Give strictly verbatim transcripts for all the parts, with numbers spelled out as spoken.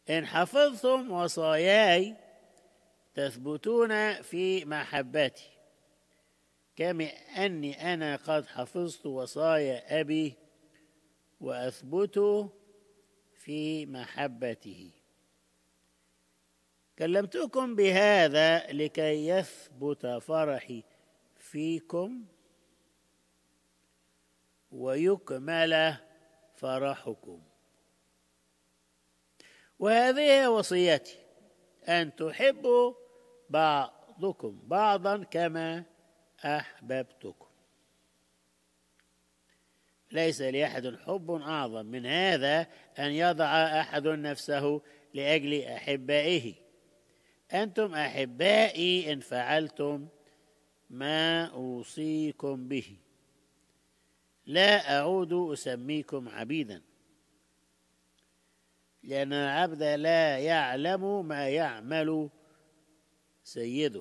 إن حفظتم وصاياي تثبتون في محبتي كما أني أنا قد حفظت وصايا أبي وأثبت في محبته. كلمتكم بهذا لكي يثبت فرحي فيكم ويكمل فرحكم. وهذه وصيتي أن تحبوا بعضكم بعضا كما أحببتكم. ليس لأحد حب أعظم من هذا أن يضع أحد نفسه لأجل أحبائه. أنتم أحبائي إن فعلتم ما أوصيكم به. لا أعود أسميكم عبيدا، لأن العبد لا يعلم ما يعمل سيده،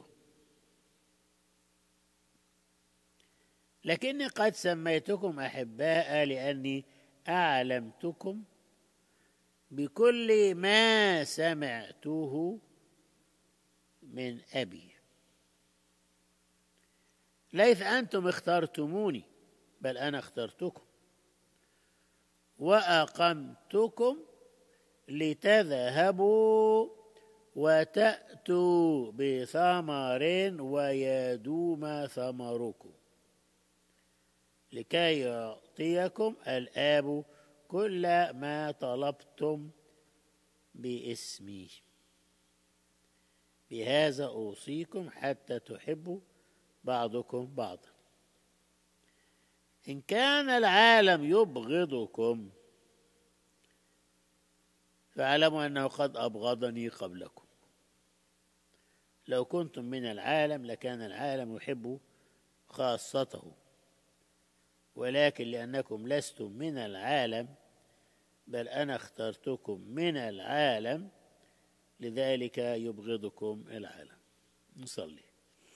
لكني قد سميتكم أحباء لأني أعلمتكم بكل ما سمعته من أبي. ليس أنتم اخترتموني بل أنا اخترتكم وأقمتكم لتذهبوا وتأتوا بثمر ويدوم ثمركم، لكي يعطيكم الآب كل ما طلبتم باسمي. بهذا أوصيكم حتى تحبوا بعضكم بعضا. إن كان العالم يبغضكم فاعلموا أنه قد أبغضني قبلكم. لو كنتم من العالم لكان العالم يحب خاصته، ولكن لأنكم لستم من العالم بل أنا اخترتكم من العالم لذلك يبغضكم العالم. نصلي.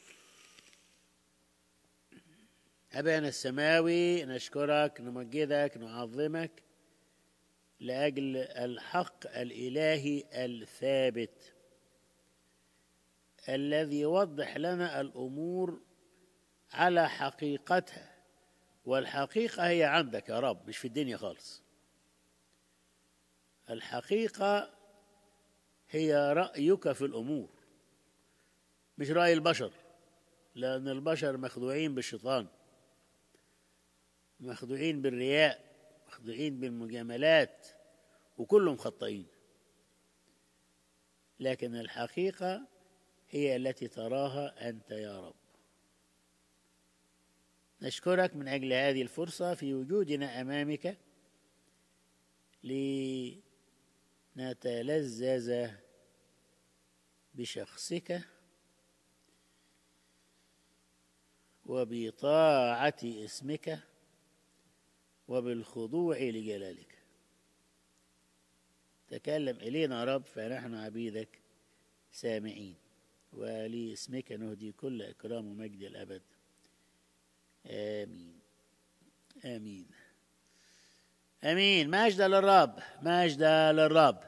أبانا السماوي، نشكرك نمجدك نعظمك لأجل الحق الإلهي الثابت الذي يوضح لنا الأمور على حقيقتها، والحقيقة هي عندك يا رب، مش في الدنيا خالص. الحقيقة هي رأيك في الأمور مش رأي البشر، لأن البشر مخدوعين بالشيطان، مخدوعين بالرياء، مخدوعين بالمجاملات، وكلهم خطئين. لكن الحقيقة هي التي تراها أنت يا رب. نشكرك من أجل هذه الفرصة في وجودنا أمامك لنتلذذ بشخصك وبطاعة اسمك وبالخضوع لجلالك. تكلم إلينا رب فنحن عبيدك سامعين، ولاسمك نهدي كل إكرام ومجد الأبد. آمين آمين آمين. مجد للرب، مجد للرب.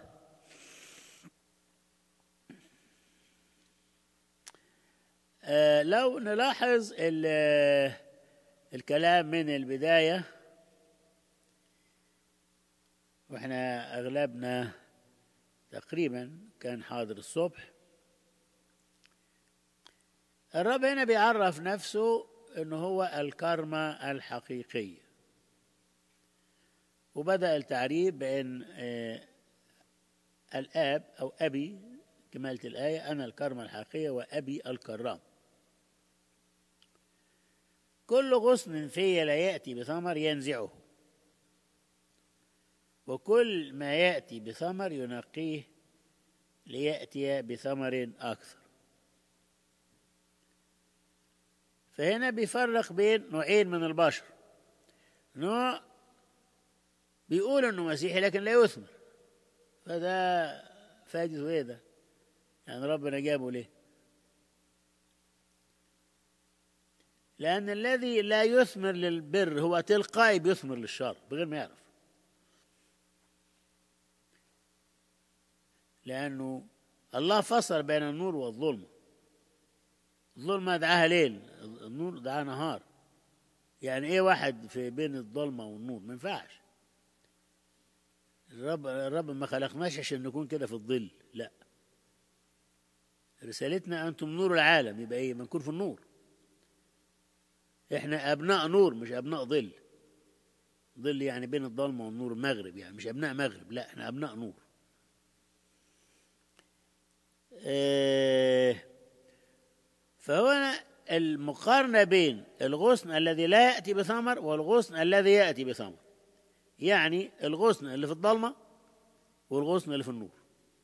آه لو نلاحظ الكلام من البداية، واحنا أغلبنا تقريبا كان حاضر الصبح، الرب هنا بيعرف نفسه إنه هو الكرمة الحقيقية، وبدأ التعريف بأن آه الآب أو أبي، كمالة الآية، أنا الكرمة الحقيقية وأبي الكرام. كل غصن في لا يأتي بثمر ينزعه، وكل ما يأتي بثمر ينقيه ليأتي بثمر أكثر. فهنا بيفرق بين نوعين من البشر. نوع بيقول انه مسيحي لكن لا يثمر، فده فاجز. ايه ده؟ يعني ربنا جابه ليه؟ لأن الذي لا يثمر للبر هو تلقائي بيثمر للشر بغير ما يعرف. لأنه الله فصل بين النور والظلمة. الظلمة دعاها ليل، النور دعاها نهار. يعني ايه واحد في بين الظلمة والنور؟ ما ينفعش. الرب الرب ما خلقناش عشان نكون كده في الظل، لا. رسالتنا أنتم نور العالم، يبقى ايه؟ ما نكون في النور. احنا أبناء نور مش أبناء ظل. ظل يعني بين الظلمة والنور، مغرب، يعني مش أبناء مغرب، لا، احنا أبناء نور. اه فهنا المقارنة بين الغصن الذي لا يأتي بثمر والغصن الذي يأتي بثمر. يعني الغصن اللي في الظلمة والغصن اللي في النور.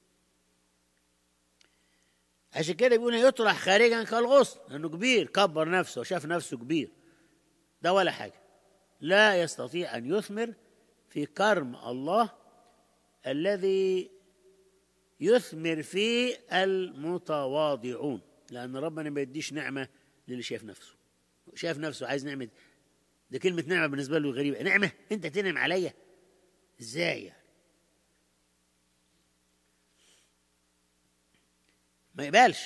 عشان كده بيقول يطرح خارجا كالغصن، لأنه كبير، كبر نفسه وشاف نفسه كبير. ده ولا حاجة، لا يستطيع أن يثمر في كرم الله الذي يثمر فيه المتواضعون. لأن ربنا ما يديش نعمة للي شايف نفسه. شايف نفسه عايز نعمة. ده كلمة نعمة بالنسبة له غريبة. نعمة؟ أنت تنعم عليا؟ إزاي يعني؟ ما يقبلش.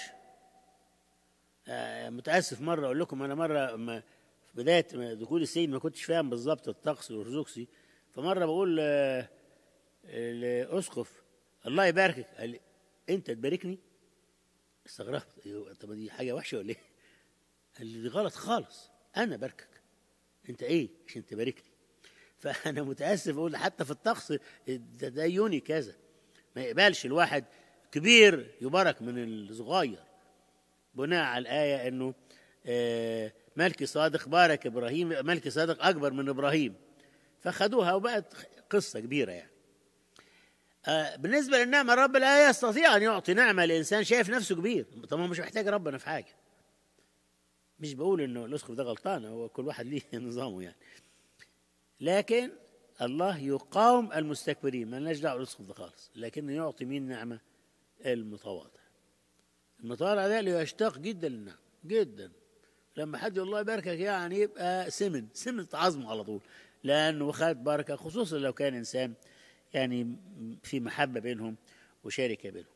آه متأسف، مرة أقول لكم، أنا مرة ما في بداية دخول السجن ما كنتش فاهم بالظبط الطقس الأرثوذكسي. فمرة بقول آه الأسقف الله يباركك، قال لي أنت تباركني؟ استغربت. طب دي حاجة وحشة ولا إيه؟ قال لي دي غلط خالص، أنا باركك. أنت إيه عشان تباركني؟ فأنا متأسف أقول حتى في الطقس التديني كذا ما يقبلش الواحد كبير يبارك من الصغير، بناء على الآية إنه آه ملكي صادق بارك إبراهيم، ملكي صادق أكبر من إبراهيم. فخدوها وبقت قصة كبيرة يعني. آه بالنسبة للنعمة، الرب لا يستطيع أن يعطي نعمة لإنسان شايف نفسه كبير. طبعا مش محتاج ربنا في حاجة. مش بقول إنه الأسقف ده غلطان، هو كل واحد ليه نظامه يعني. لكن الله يقاوم المستكبرين، ما لناش دعوة بالأسقف ده خالص. لكنه يعطي مين نعمة؟ المتواضع. المتواضع ده اللي يشتاق جدا للنعمة جدا. لما حد الله يباركك يعني يبقى سمن سمن عظمه على طول، لأنه خد بركة، خصوصا لو كان إنسان يعني في محبة بينهم وشركة بينهم.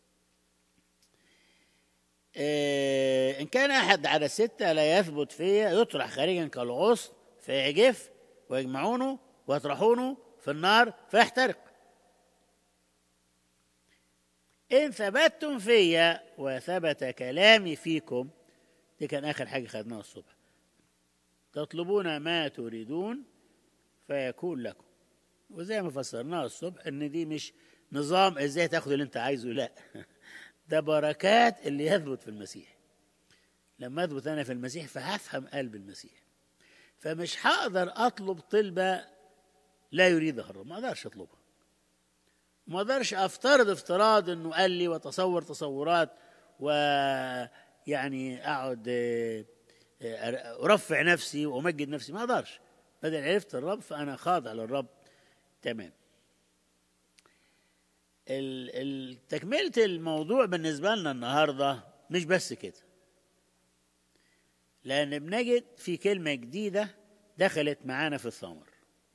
إيه إن كان أحد على الستة لا يثبت فيها يطرح خارجا كالغصن فيجف ويجمعونه ويطرحونه في النار فيحترق. إن ثبتتم فيا وثبت كلامي فيكم، دي كان آخر حاجة خدناها الصبح، تطلبون ما تريدون فيكون لكم. وزي ما فسرناها الصبح إن دي مش نظام إزاي تاخد اللي أنت عايزه، لا ده بركات اللي يثبت في المسيح. لما أثبت أنا في المسيح فهفهم قلب المسيح، فمش هقدر أطلب طلبة لا يريدها الرب، ما أقدرش أطلبها. ما أقدرش أفترض افتراض إنه قال لي وتصور تصورات ويعني أقعد أرفع نفسي وأمجد نفسي، ما أقدرش. بدل عرفت الرب فأنا خاضع للرب تمام. تكملة الموضوع بالنسبة لنا النهاردة مش بس كده، لأن بنجد في كلمة جديدة دخلت معانا في الثمر.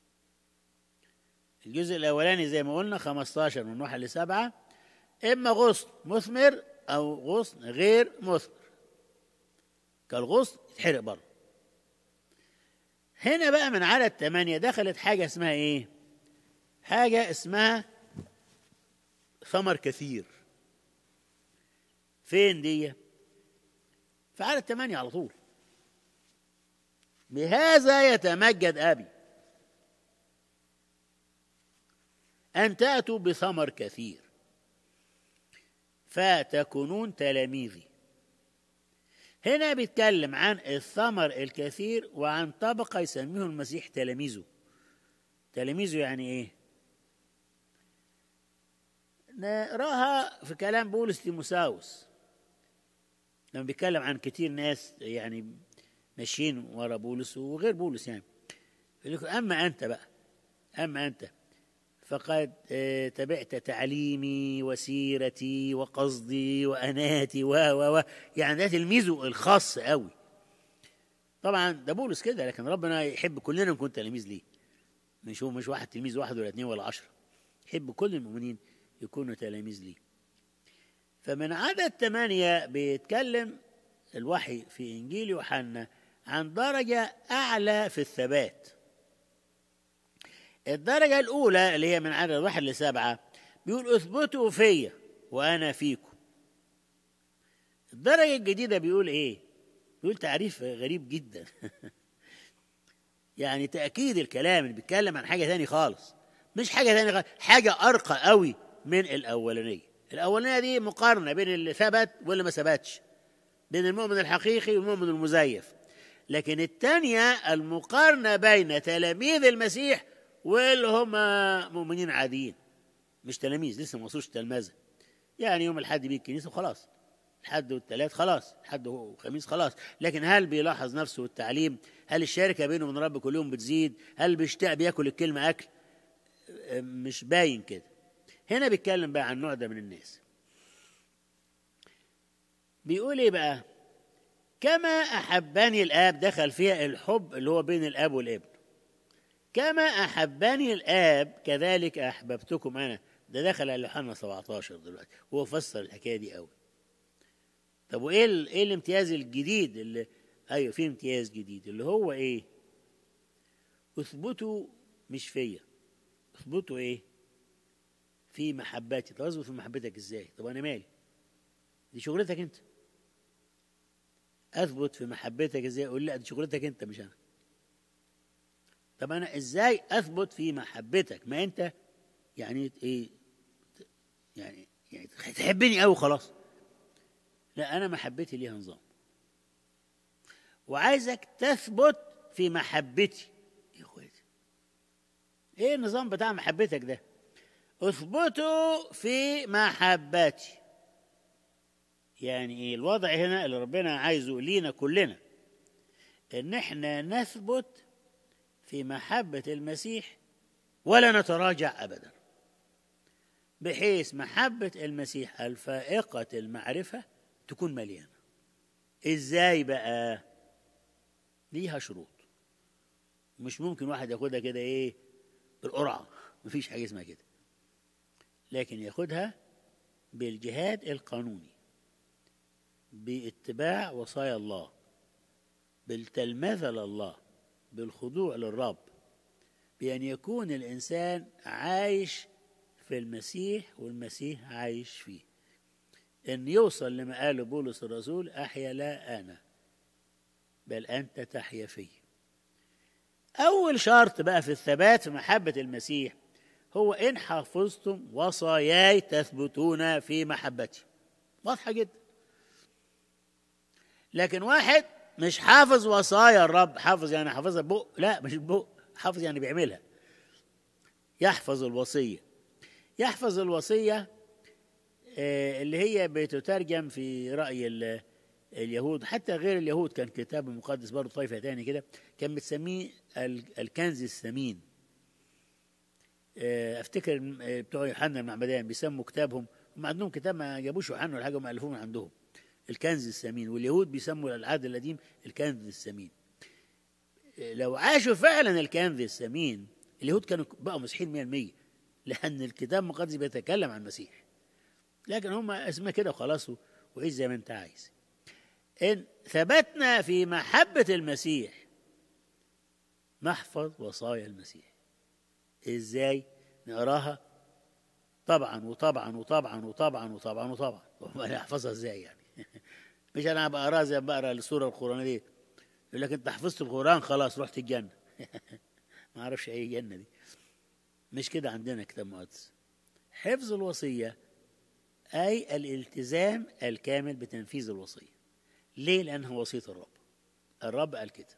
الجزء الأولاني زي ما قلنا خمستاشر من واحد لسبعة، إما غصن مثمر أو غصن غير مثمر. كالغصن يتحرق بره. هنا بقى من عدد ثمانية دخلت حاجة اسمها إيه؟ حاجة اسمها ثمر كثير. فين دي؟ في عدد ثمانية على طول. بهذا يتمجد أبي أن تأتوا بثمر كثير فتكونون تلاميذي. هنا بيتكلم عن الثمر الكثير وعن طبقة يسميه المسيح تلاميذه. تلاميذه يعني إيه؟ نراها في كلام بولس تيموساوس لما بيتكلم عن كتير ناس يعني ماشيين ورا بولس وغير بولس، يعني يقول أما أنت بقى أما أنت فقد تبعت تعليمي وسيرتي وقصدي وأناتي و و و يعني ده تلميذه الخاص قوي. طبعا ده بولس كده، لكن ربنا يحب كلنا نكون تلاميذ ليه. مش هو مش واحد تلميذ واحد ولا اثنين ولا عشرة، يحب كل المؤمنين يكونوا تلاميذ ليه. فمن عدد ثمانية بيتكلم الوحي في إنجيل يوحنا عن درجة أعلى في الثبات. الدرجة الأولى اللي هي من عدد واحد لسبعة بيقول اثبتوا فيا وأنا فيكم. الدرجة الجديدة بيقول إيه؟ بيقول تعريف غريب جدا يعني تأكيد الكلام اللي بيتكلم عن حاجة تاني خالص، مش حاجة تاني خالص، حاجة أرقى قوي من الأولانية. الأولانية دي مقارنة بين اللي ثبت واللي ما ثبتش، بين المؤمن الحقيقي والمؤمن المزيف. لكن الثانية المقارنة بين تلاميذ المسيح واللي هم مؤمنين عاديين، مش تلاميذ لسه ما وصلوش تلمذة. يعني يوم الحد بيه الكنيسة خلاص، الحد والثلاث خلاص، الحد وخميس خلاص. لكن هل بيلاحظ نفسه والتعليم؟ هل الشركة بينه وبين رب كل يوم بتزيد؟ هل بيشتاق بياكل الكلمة أكل؟ مش باين كده. هنا بيتكلم بقى عن نوع ده من الناس. بيقول ايه بقى؟ كما أحبني الآب، دخل فيها الحب اللي هو بين الآب والابن. كما أحبني الآب كذلك أحببتكم أنا. ده دخل على يوحنا سبعة عشر دلوقتي، هو فسر الحكاية دي قوي. طب وإيه ال... إيه الامتياز الجديد اللي أيوه في امتياز جديد اللي هو إيه؟ اثبتوا مش فيا، اثبتوا إيه؟ في محبتي. طب اثبت في محبتك إزاي؟ طب أنا مالي؟ دي شغلتك أنت. أثبت في محبتك إزاي؟ أقول لا دي شغلتك أنت مش أنا. طب أنا إزاي أثبت في محبتك؟ ما أنت يعني إيه؟ يعني يعني تحبني أوي خلاص. لا، أنا محبتي ليها نظام، وعايزك تثبت في محبتي. يا أخواتي، إيه النظام بتاع محبتك ده؟ اثبتوا في محبتي. يعني إيه الوضع هنا اللي ربنا عايزه لينا كلنا؟ إن إحنا نثبت في محبة المسيح ولا نتراجع أبدا، بحيث محبة المسيح الفائقة المعرفة تكون مليانة. إزاي بقى؟ ليها شروط، مش ممكن واحد ياخدها كده إيه بالقرعة، مفيش حاجة اسمها كده. لكن ياخدها بالجهاد القانوني، باتباع وصايا الله، بالتلمذة لله، بالخضوع للرب، بأن يكون الإنسان عايش في المسيح والمسيح عايش فيه. أن يوصل لما قاله بولس الرسول: أحيا لا أنا بل أنت تحيا فيه. أول شرط بقى في الثبات في محبة المسيح هو إن حفظتم وصاياي تثبتون في محبتي. واضحة جدا. لكن واحد مش حافظ وصايا الرب، حافظ يعني حافظها ببق، لا مش ببق، حافظ يعني بيعملها. يحفظ الوصية. يحفظ الوصية اللي هي بتترجم في رأي اليهود، حتى غير اليهود كان كتاب مقدس برضه طائفة تاني كده كان بتسميه الكنز الثمين. افتكر بتوع يوحنا المعمدان بيسموا كتابهم، هم عندهم كتاب ما جابوش يوحنا ولا حاجه، هم الفوه من عندهم، الكنز الثمين. واليهود بيسموا العهد القديم الكنز الثمين. لو عاشوا فعلا الكنز الثمين اليهود كانوا بقوا مسيحيين مية بالمية، لان الكتاب المقدس بيتكلم عن المسيح. لكن هم اسمها كده وخلاص، وعيش زي ما انت عايز. ان ثبتنا في محبه المسيح نحفظ وصايا المسيح. ازاي نقراها؟ طبعا وطبعا وطبعا وطبعا وطبعا وطبعا. وما احفظها ازاي يعني؟ مش انا بقراها زي ما بقرا السوره القرانيه دي يقول لك انت حفظت القران خلاص رحت الجنه. ما اعرفش اي جنه دي، مش كده عندنا كتاب مقدس. حفظ الوصيه اي الالتزام الكامل بتنفيذ الوصيه. ليه؟ لانها وصيه الرب. الرب قال كده.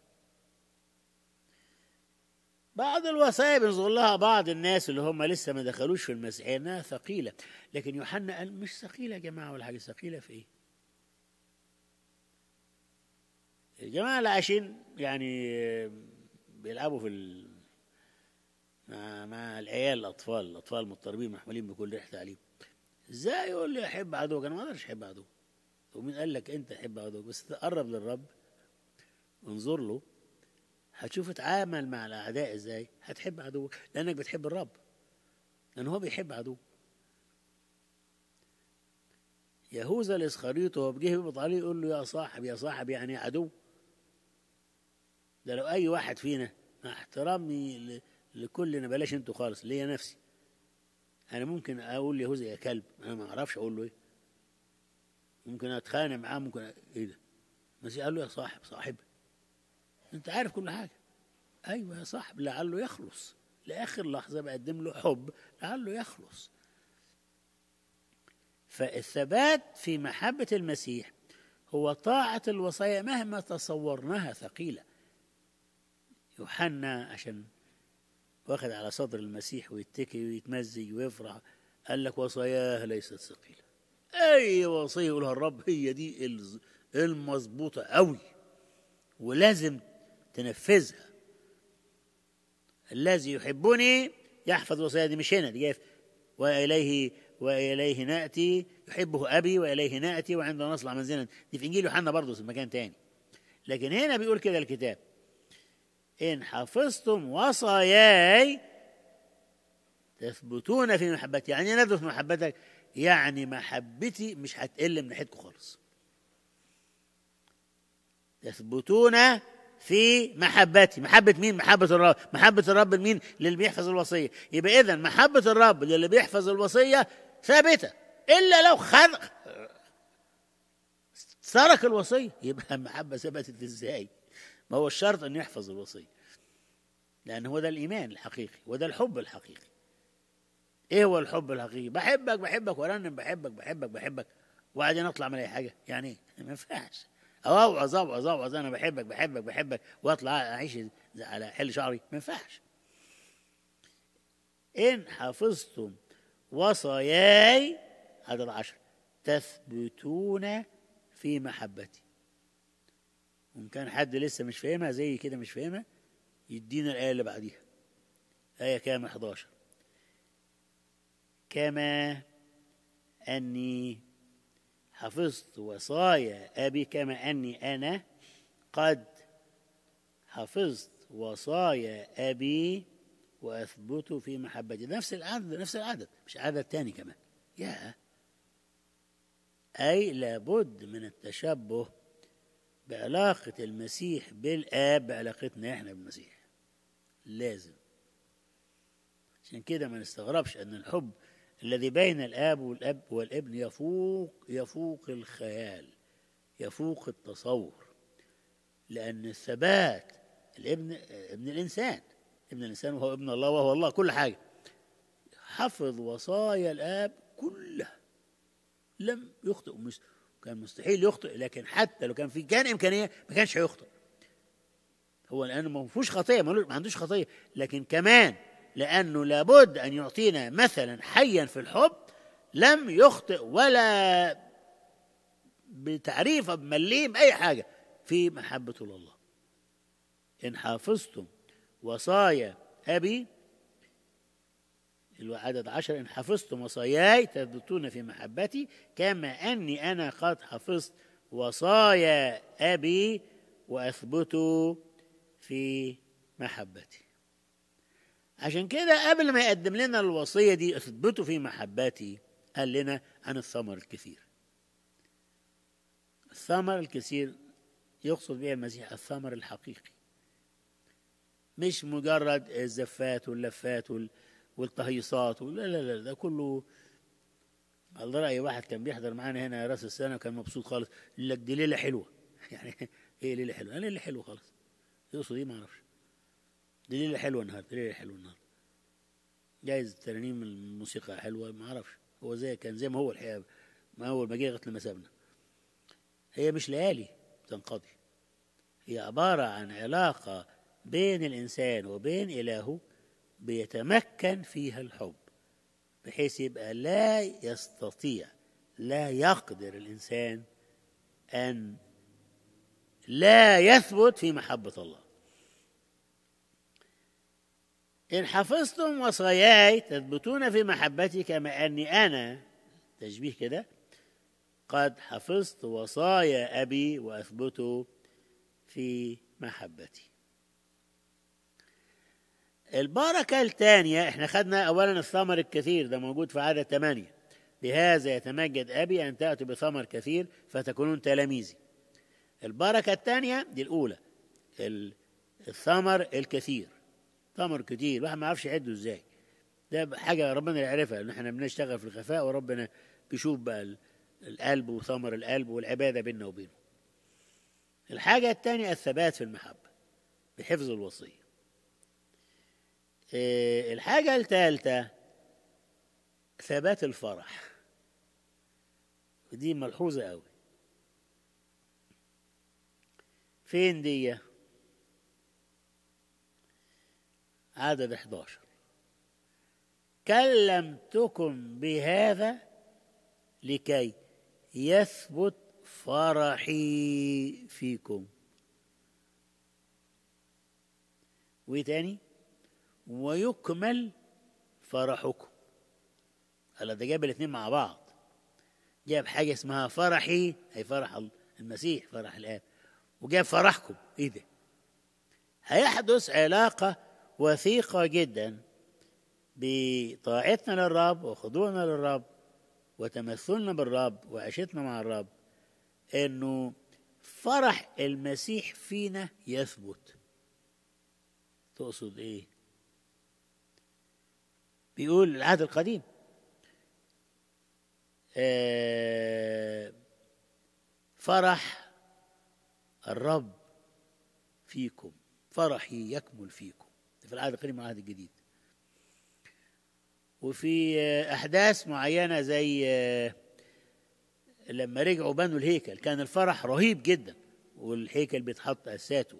بعض الوصايا بنظر لها بعض الناس اللي هم لسه ما دخلوش في المسيحيه انها ثقيله، لكن يوحنا قال مش ثقيله يا جماعه ولا حاجه. ثقيله في ايه؟ الجماعه اللي عايشين يعني بيلعبوا في ال... مع مع العيال الاطفال الاطفال المضطربين محمولين بكل ريحه تعليم. ازاي يقول لي احب عدوك؟ انا ما اقدرش احب عدوك. ومين قال لك انت حب عدوك؟ بس تقرب للرب وانظر له، هتشوف اتعامل مع الاعداء ازاي، هتحب عدوك لانك بتحب الرب، لان هو بيحب عدوك. يهوذا الإسخريط وهو بيجي يقبض عليه يقول له يا صاحب يا صاحب، يعني عدو. ده لو أي واحد فينا، مع احترامي ل- لكلنا، بلاش انتوا خالص، ليا نفسي، أنا ممكن أقول يهوذا يا كلب، أنا ما أعرفش أقول له إيه، ممكن أتخانق معاه، ممكن أ- إيه ده؟ المسيح قال له يا صاحب صاحب، أنت عارف كل حاجة. أيوة يا صاحب، لعله يخلص، لآخر لحظة بقدم له حب لعله يخلص. فالثبات في محبة المسيح هو طاعة الوصايا مهما تصورناها ثقيلة. يوحنا عشان واخد على صدر المسيح ويتكي ويتمزج ويفرح، قال لك وصاياه ليست ثقيلة. أي وصية يقولها الرب هي دي الز- المظبوطة قوي ولازم تنفذها. الذي يحبني يحفظ وصايا، دي مش هنا، دي جايه وإليه وإليه نأتي، يحبه أبي وإليه نأتي وعنده نصنع منزلا، دي في إنجيل يوحنا برضه في مكان تاني. لكن هنا بيقول كده الكتاب: إن حفظتم وصاياي تثبتون في محبتي. يعني إيه نثبت في محبتك؟ يعني محبتي مش هتقل من ناحيتكم خالص. تثبتون في محبتي. محبة مين؟ محبة الرب. محبة الرب لمين؟ للي بيحفظ الوصية. يبقى إذن محبة الرب للي بيحفظ الوصية ثابتة، إلا لو خد ترك الوصية. يبقى المحبة ثبتت إزاي؟ ما هو الشرط أن يحفظ الوصية، لأن هو ده الإيمان الحقيقي وده الحب الحقيقي. إيه هو الحب الحقيقي؟ بحبك بحبك ورنم بحبك بحبك بحبك وبعدين أطلع من أي حاجة. يعني إيه؟ ما ينفعش. أو أوعظ أوعظ أوعظ أنا بحبك بحبك بحبك وأطلع أعيش على حل شعري. ما ينفعش. إن حفظتم وصاياي، عدد عشر، تثبتون في محبتي. وإن كان حد لسه مش فاهمها زي كده مش فاهمها، يدينا الآية اللي بعديها، آية كام؟ إحدى عشر. كما أني حفظت وصايا أبي، كما أني أنا قد حفظت وصايا أبي وأثبت في محبتي. نفس العدد، نفس العدد، مش عدد تاني كمان. يا أي لابد من التشبه بعلاقة المسيح بالآب بعلاقتنا إحنا بالمسيح، لازم. عشان كده ما نستغربش أن الحب الذي بين الآب والأب والابن يفوق يفوق الخيال، يفوق التصور. لأن الثبات الابن ابن الإنسان، ابن الإنسان وهو ابن الله وهو الله كل حاجة، حفظ وصايا الآب كلها، لم يخطئ. مش كان مستحيل يخطئ، لكن حتى لو كان في كان إمكانية ما كانش هيخطئ. هو لأنه ما فيهوش خطية، ما عندوش خطية، لكن كمان لأنه لابد أن يعطينا مثلا حيا في الحب، لم يخطئ ولا بتعريف بمليم أي حاجة في محبة الله. إن حافظتم وصايا أبي، العدد عشر، إن حفظتم وصاياي تثبتون في محبتي كما أني أنا قد حفظت وصايا أبي وأثبت في محبتي. عشان كده قبل ما يقدم لنا الوصية دي اثبتوا في محبتي، قال لنا عن الثمر الكثير. الثمر الكثير يقصد به المسيح الثمر الحقيقي، مش مجرد الزفات واللفات والتهيصات، لا لا لا، ده كله على رأي واحد كان بيحضر معانا هنا راس السنة وكان مبسوط خالص، يقول لك دي ليلة حلوة. يعني ايه ليلة حلوة؟ ليلة حلوة خالص، يقصد ايه ما اعرفش. دي ليلة حلوة النهارده، ليلة حلوة النهارده، جايز ترانيم الموسيقى حلوة ما اعرفش. هو زي كان زي ما هو الحقيقة، ما أول ما جه لغاية لما سابنا. هي مش ليالي تنقضي، هي عبارة عن علاقة بين الإنسان وبين إلهه بيتمكن فيها الحب، بحيث يبقى لا يستطيع لا يقدر الإنسان أن لا يثبت في محبة الله. إن حفظتم وصاياي تثبتون في محبتي كما أني أنا، تشبيه كده، قد حفظت وصايا أبي وأثبت في محبتي. البركة الثانية، احنا خدنا أولا الثمر الكثير، ده موجود في عدد ثمانية، بهذا يتمجد أبي أن تأتوا بثمر كثير فتكونون تلاميذي. البركة الثانية دي الأولى، الثمر الكثير، ثمر كتير الواحد ما يعرفش يعده ازاي، ده حاجة ربنا يعرفها، ان احنا بنشتغل في الخفاء وربنا بيشوف بقى القلب وثمر القلب والعبادة بيننا وبينه. الحاجة الثانية الثبات في المحبة بحفظ الوصية. الحاجة الثالثة ثبات الفرح، ودي ملحوظة قوي. فين دي؟ عدد احد عشر، كلمتكم بهذا لكي يثبت فرحي فيكم. وايه تاني؟ ويكمل فرحكم. هلا ده جاب الاثنين مع بعض، جاب حاجة اسمها فرحي أي فرح المسيح فرح الآب، وجاب فرحكم. ايه ده؟ هيحدث علاقة وثيقة جدا بطاعتنا للرب وخضوعنا للرب وتمثلنا بالرب وعيشتنا مع الرب، انه فرح المسيح فينا يثبت. تقصد ايه؟ بيقول العهد القديم آه فرح الرب فيكم، فرحي يكمل فيكم، في العهد القديم والعهد الجديد. وفي أحداث معينة زي لما رجعوا بنوا الهيكل كان الفرح رهيب جدا، والهيكل بيتحط أساساته.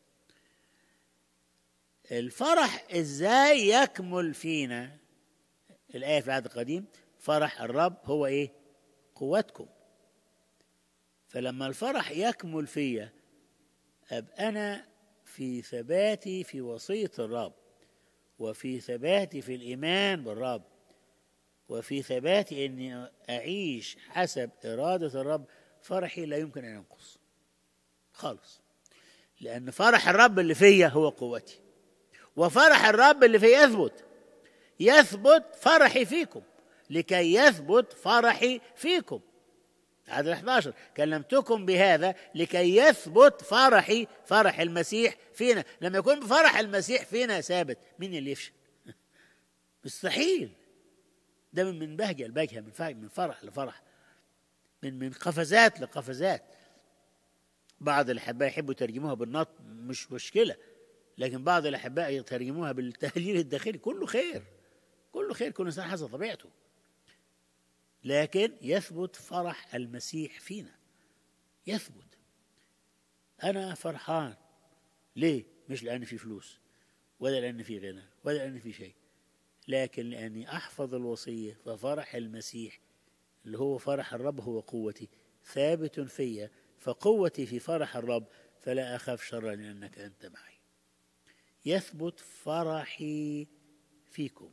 الفرح إزاي يكمل فينا؟ الآية في العهد القديم فرح الرب هو إيه؟ قوتكم. فلما الفرح يكمل فيا أبقى أنا في ثباتي في وصية الرب، وفي ثباتي في الإيمان بالرب، وفي ثباتي أني أعيش حسب إرادة الرب، فرحي لا يمكن أن ينقص خالص، لأن فرح الرب اللي فيا هو قوتي، وفرح الرب اللي فيا يثبت يثبت فرحي فيكم لكي يثبت فرحي فيكم. عدد احد عشر، كلمتكم بهذا لكي يثبت فرحي، فرح المسيح فينا. لما يكون فرح المسيح فينا ثابت، مين اللي يفشل؟ مستحيل. ده من بهجة لبهجة، من فرح لفرح، من من قفزات لقفزات. بعض الأحباء يحبوا يترجموها بالنط، مش مشكلة، لكن بعض الأحباء يترجموها بالتهليل الداخلي. كله خير، كله خير، كل إنسان حسب طبيعته، لكن يثبت فرح المسيح فينا، يثبت. أنا فرحان ليه؟ مش لأن في فلوس، ولا لأن في غنى، ولا لأن في شيء، لكن لأني أحفظ الوصية، ففرح المسيح اللي هو فرح الرب هو قوتي ثابت فيا، فقوتي في فرح الرب، فلا أخاف شرا لأنك أنت معي. يثبت فرحي فيكم.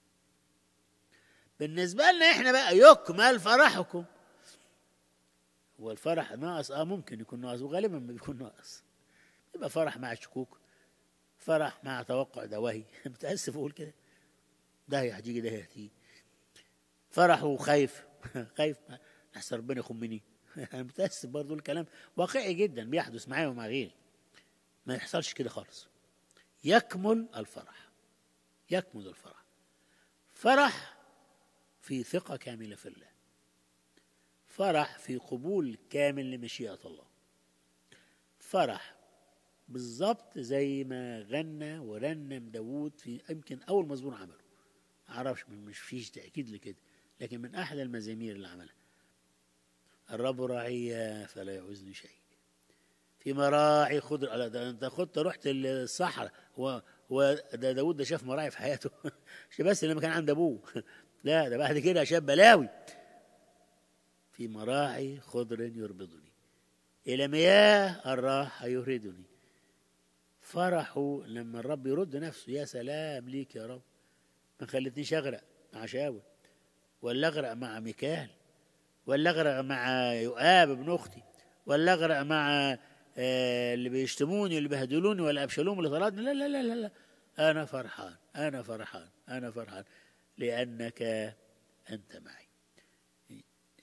بالنسبة لنا إحنا بقى يكمل فرحكم. هو الفرح ناقص؟ آه ممكن يكون ناقص، وغالبا ما بيكون ناقص. يبقى فرح مع شكوك، فرح مع توقع دواهي متأسف أقول كده، ده هتيجي ده هتيجي. فرح وخايف خايف أحسن ربنا يخمني أنا متأسف برضو، الكلام واقعي جدا بيحدث معايا ومع غيري. ما يحصلش كده خالص. يكمل الفرح، يكمل الفرح. فرح في ثقة كاملة في الله، فرح في قبول كامل لمشيئة الله، فرح بالضبط زي ما غنى ورنم داود في يمكن أول مزمور عمله، معرفش، مش فيش تأكيد لكده، لكن من أحد المزامير اللي عملها: الرب راعي فلا يعوزني شيء، في مراعي خضر. ده انت خدت رحت الصحراء، هو هو ده داود ده شاف مراعي في حياته مش بس لما كان عند ابوه لا، ده بعد كده شاف بلاوي. في مراعي خضر يربضني، الى مياه الراحه يهردني. فرحوا لما الرب يرد نفسه. يا سلام ليك يا رب، ما خلتنيش اغرق مع شاول، ولا اغرق مع ميكال، ولا اغرق مع يؤاب ابن اختي، ولا اغرق مع آه اللي بيشتموني واللي بيهدلوني، ولا ابشالوم اللي طردني. لا لا لا لا لا، انا فرحان، انا فرحان، انا فرحان لانك انت معي.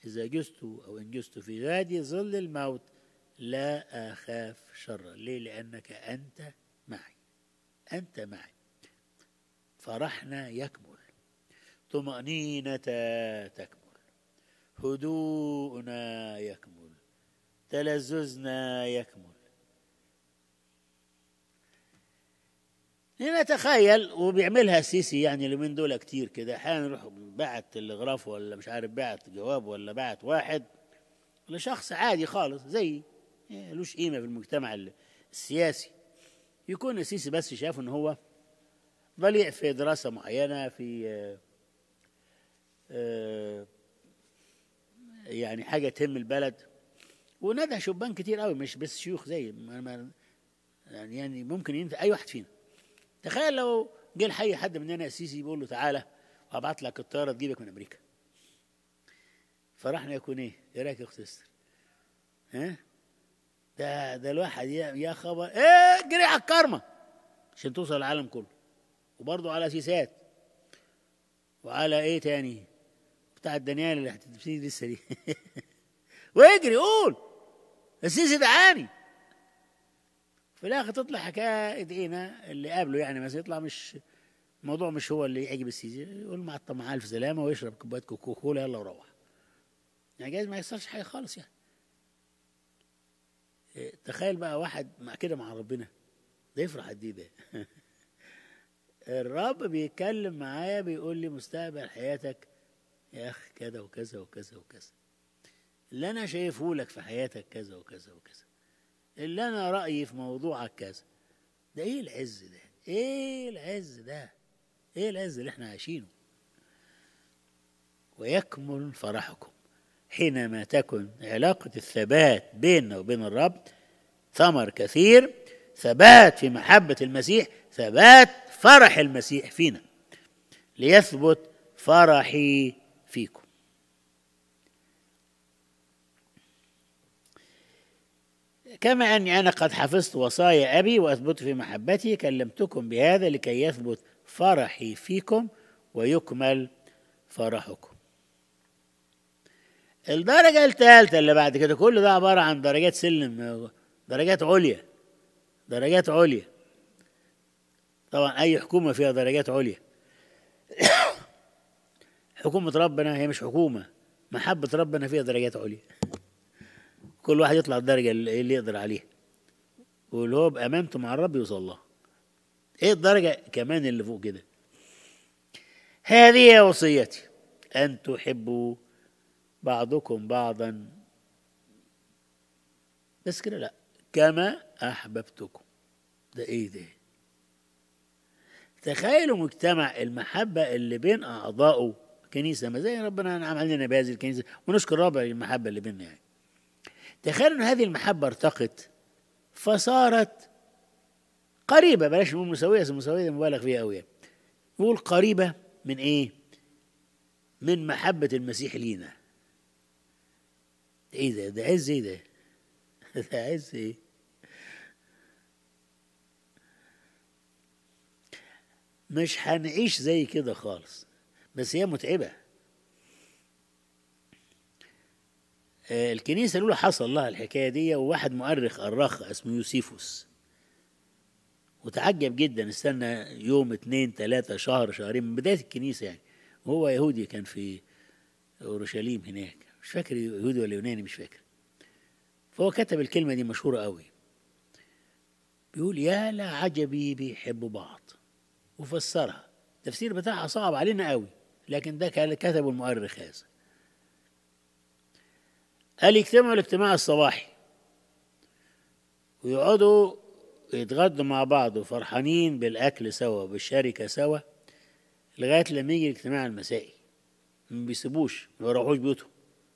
إذا جزت أو إن جزت في وادي ظل الموت لا أخاف شرا. ليه؟ لأنك أنت معي، أنت معي. فرحنا يكمل، طمأنينة تكمل، هدوءنا يكمل، تلذذنا يكمل. نتخيل وبيعملها السيسي يعني اليومين دول كتير كده، احيانا يروح بعت تلغراف ولا مش عارف بعت جواب ولا بعت واحد لشخص عادي خالص زي ملوش قيمه في المجتمع السياسي، يكون السيسي بس شاف ان هو ضليع في دراسه معينه، في يعني حاجه تهم البلد، وندى شبان كتير قوي مش بس شيوخ زي يعني يعني ممكن ينت اي واحد فينا. تخيل لو جه الحي حد مننا السيسي بيقول له تعالى وابعت لك الطياره تجيبك من امريكا، فرحنا يكون ايه؟ ايه رايك يا اخت استر؟ ها؟ ده ده الواحد يا خبر ايه، جري على الكرمه عشان توصل العالم كله، وبرضه على سيسات وعلى ايه تاني بتاع الدنيال اللي هتبتدي لسه دي ويجري قول السيسي دعاني. في الاخر تطلع حكايه ايدينا اللي قابله يعني مثلا يطلع مش الموضوع مش هو اللي يعجب السيسي، يقول مع مع الف سلامه ويشرب كوبايه كوكاكولا يلا وروح. يعني جايز ما يحصلش حاجه خالص يعني. تخيل بقى واحد مع كده مع ربنا، ده يفرح قد ايه ده الرب بيتكلم معايا بيقول لي مستقبل حياتك يا اخ كذا وكذا وكذا وكذا، اللي انا شايفه لك في حياتك كذا وكذا وكذا، اللي انا رايي في موضوعك كذا. ده ايه العز ده؟ ايه العز ده؟ ايه العز اللي احنا عايشينه؟ ويكمل فرحكم حينما تكن علاقة الثبات بيننا وبين الرب ثمر كثير، ثبات في محبة المسيح، ثبات فرح المسيح فينا، ليثبت فرحي فيكم. كما أني أنا قد حفظت وصايا أبي وأثبت في محبتي كلمتكم بهذا لكي يثبت فرحي فيكم ويكمل فرحكم. الدرجة الثالثة اللي بعد كده كل ده عبارة عن درجات سلم، درجات عليا، درجات عليا. طبعا أي حكومة فيها درجات عليا. حكومة ربنا هي مش حكومة، محبة ربنا فيها درجات عليا. كل واحد يطلع الدرجة اللي يقدر عليها، واللي هو بأمانته مع الرب يوصل لها. ايه الدرجة كمان اللي فوق كده؟ هذه وصيتي أن تحبوا بعضكم بعضا، بس كده لا، كما أحببتكم. ده ايه ده؟ تخيلوا مجتمع المحبة اللي بين أعضائه كنيسة، ما زي ربنا أنعم علينا بهذه الكنيسة ونشكر ربنا المحبة اللي بيننا. يعني تخيلوا أن هذه المحبة ارتقت فصارت قريبة، بلاش نقول مساوية، مساوية مبالغ فيها قوي، نقول قريبة من ايه؟ من محبة المسيح لينا. ايه ده؟ ده عز ايه ده؟ ده عز ايه؟ مش هنعيش زي كده خالص، بس هي متعبة. آه الكنيسة الأولى حصل لها الحكاية دي، وواحد مؤرخ أرخ اسمه يوسيفوس وتعجب جدا، استنى يوم اتنين تلاتة شهر شهرين من بداية الكنيسة يعني، وهو يهودي كان في أورشليم هناك، مش فاكر يهودي ولا يوناني مش فاكر. فهو كتب الكلمة دي مشهورة قوي، بيقول يا لا عجبي بيحبوا بعض، وفسرها التفسير بتاعها صعب علينا قوي، لكن ده كتبه المؤرخ هذا. قال يجتمعوا الاجتماع الصباحي ويقعدوا يتغدوا مع بعض وفرحانين بالأكل سوا وبالشركة سوا لغاية لما يجي الاجتماع المسائي، ما بيسيبوش، ما بيروحوش بيوتهم،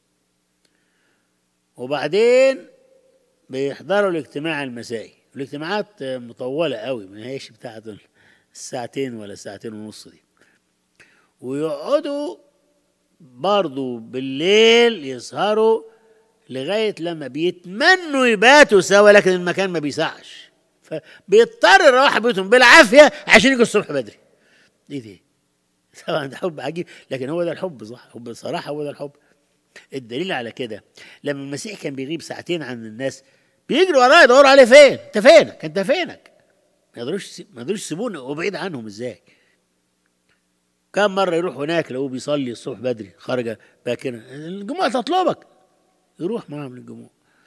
وبعدين بيحضروا الاجتماع المسائي. الاجتماعات مطولة قوي، ما هيش بتاعت الساعتين ولا ساعتين ونص دي، ويقعدوا برضو بالليل يسهروا لغاية لما بيتمنوا يباتوا سوا، لكن المكان ما بيسعش، فبيضطر يروح بيوتهم بالعافية عشان يجوا الصبح بدري. ايه دي؟ طبعا ده حب عجيب، لكن هو ده الحب، صح؟ حب الصراحة هو ده الحب. الدليل على كده لما المسيح كان بيغيب ساعتين عن الناس بيجري وراه يدوروا عليه، فين انت فينك انت فينك، ما يقدروش ما يقدروش يسيبونه وبعيد عنهم ازاي. كم مره يروح هناك لو بيصلي الصبح بدري خرج باكرا الجموع تطلبك، يروح معاهم للجموع.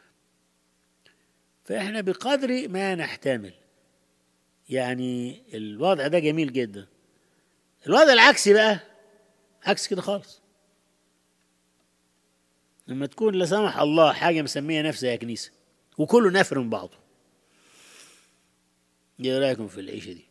فاحنا بقدر ما نحتمل، يعني الوضع ده جميل جدا. الوضع العكسي بقى عكس كده خالص، لما تكون لا سمح الله حاجه مسميه نفسها يا كنيسه وكله نافر من بعضه. ايه رايكم في العيشه دي؟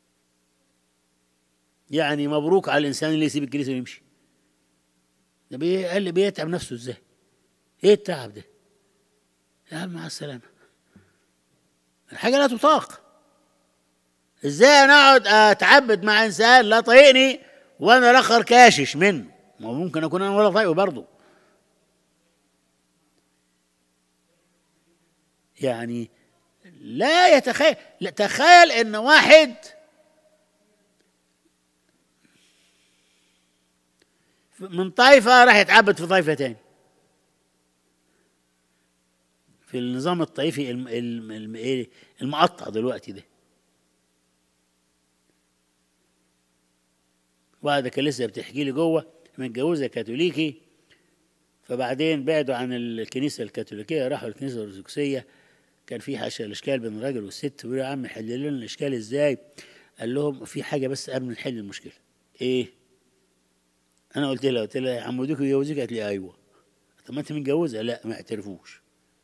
يعني مبروك على الانسان اللي يسيب الكنيسه ويمشي. ده بي- قال لي بيتعب نفسه ازاي؟ ايه التعب ده؟ يا عم مع السلامه، الحاجه لا تطاق. ازاي انا اقعد اتعبد مع انسان لا طايقني وانا الاخر كاشش منه؟ ما هو ممكن اكون انا ولا طايقه برضه. يعني لا يتخيل، لا تخيل ان واحد من طائفه راح يتعبد في طائفه تاني في النظام الطائفي الم- الم- الم- إيه المقطع دلوقتي ده. واحده كان لسه بتحكي لي جوه متجوزه كاثوليكي، فبعدين بعدوا عن الكنيسه الكاثوليكيه راحوا الكنيسه الارثوذكسيه. كان في حاشا الاشكال بين الراجل والست، بيقولوا يا عم حل لنا الاشكال ازاي؟ قال لهم في حاجه بس قبل ما نحل المشكله. ايه؟ انا قلت لها قلت لها عمودوك يجوزك؟ قالت لي ايوه. طب ما انت متجوزه؟ لا ما اعترفوش.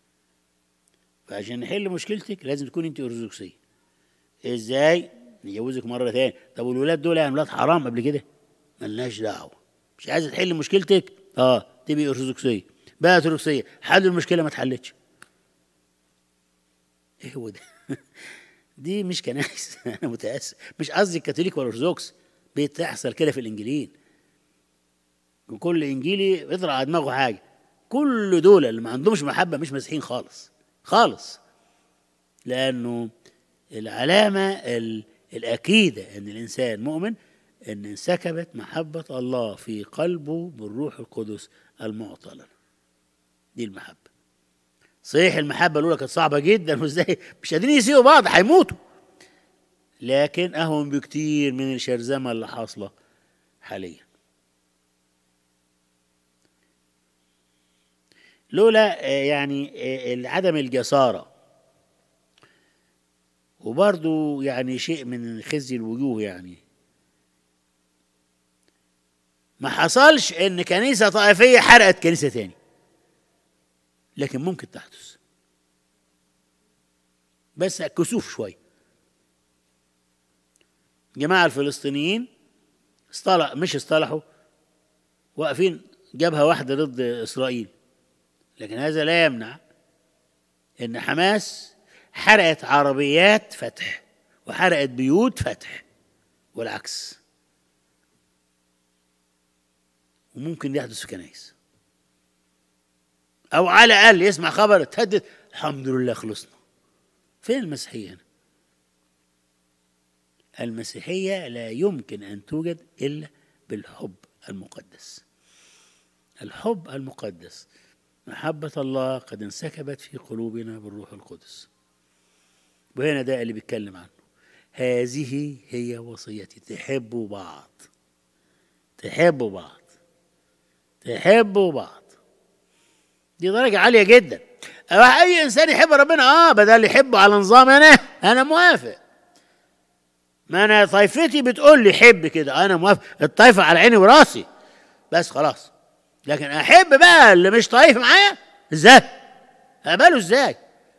فعشان نحل مشكلتك لازم تكون انت ارثوذكسيه. ازاي؟ نجوزك مره تاني. طب والولاد دول يعني ولاد حرام قبل كده؟ ملناش دعوه. مش عايزه تحل مشكلتك؟ اه تبقي ارثوذكسيه. بقى ارثوذكسيه حل المشكله ما اتحلتش. ايه هو ده؟ دي مش كنايس. انا متاسف، مش قصدي كاثوليك ولا ارثوذكس، بتحصل كده في الانجيليين. وكل انجيلي بيطلع على دماغه حاجه. كل دول اللي ما عندهمش محبه مش مسيحيين خالص خالص. لانه العلامه ال- الاكيده ان الانسان مؤمن ان انسكبت محبه الله في قلبه بالروح القدس المعطى لنا. دي المحبه. صحيح المحبه الاولى كانت صعبه جدا، وازاي مش قادرين يسيبوا بعض هيموتوا، لكن اهون بكتير من الشرذمه اللي حاصله حاليا. لولا آه، يعني آه، عدم الجساره، وبرضو يعني شيء من خزي الوجوه، يعني ما حصلش ان كنيسه طائفيه حرقت كنيسه تاني، لكن ممكن تحدث بس كسوف شويه. جماعه الفلسطينيين اصطلح مش اصطلحوا، واقفين جبهه واحده ضد اسرائيل، لكن هذا لا يمنع ان حماس حرقت عربيات فتح وحرقت بيوت فتح والعكس، وممكن يحدث في كنائس، او على الاقل يسمع خبر تهدد الحمد لله خلصنا. فين المسيحيه هنا؟ المسيحيه لا يمكن ان توجد الا بالحب المقدس. الحب المقدس، محبه الله قد انسكبت في قلوبنا بالروح القدس، وهنا ده اللي بيتكلم عنه. هذه هي وصيتي، تحبوا بعض، تحبوا بعض، تحبوا بعض. دي درجة عالية جدا. أي إنسان يحب ربنا آه بدل يحبه على نظام أنا أنا موافق. ما أنا طائفتي بتقول لي حب كده، أنا موافق، الطائفة على عيني وراسي، بس خلاص. لكن أحب بقى اللي مش طايف معايا إزاي؟ أقبله إزاي؟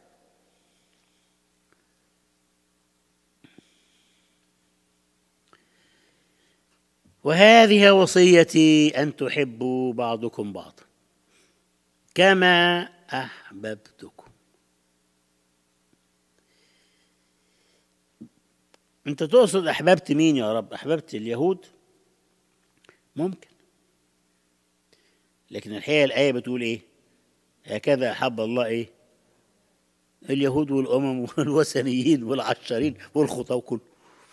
وهذه وصيتي أن تحبوا بعضكم بعضا كما أحببتكم. أنت تقصد أحببت مين يا رب؟ أحببت اليهود؟ ممكن، لكن الحقيقة الآية بتقول إيه؟ هكذا أحب الله إيه؟ اليهود والأمم والوثنيين والعشارين والخطاة وكل.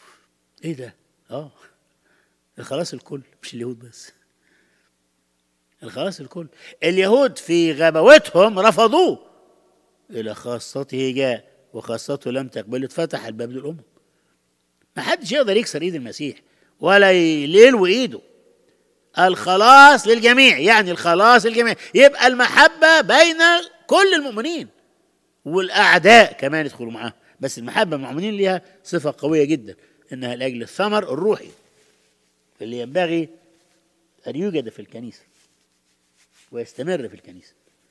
إيه ده؟ آه خلاص الكل مش اليهود بس. الخلاص الكل. اليهود في غباوتهم رفضوه، إلى خاصته جاء وخاصته لم تقبل، اتفتح الباب للأمم. ما حدش يقدر يكسر إيد المسيح ولا يليلو إيده. الخلاص للجميع، يعني الخلاص للجميع، يبقى المحبة بين كل المؤمنين، والأعداء كمان يدخلوا معاه. بس المحبة المؤمنين لها صفة قوية جدا، إنها لأجل الثمر الروحي اللي ينبغي أن يوجد في الكنيسة ويستمر في الكنيسة.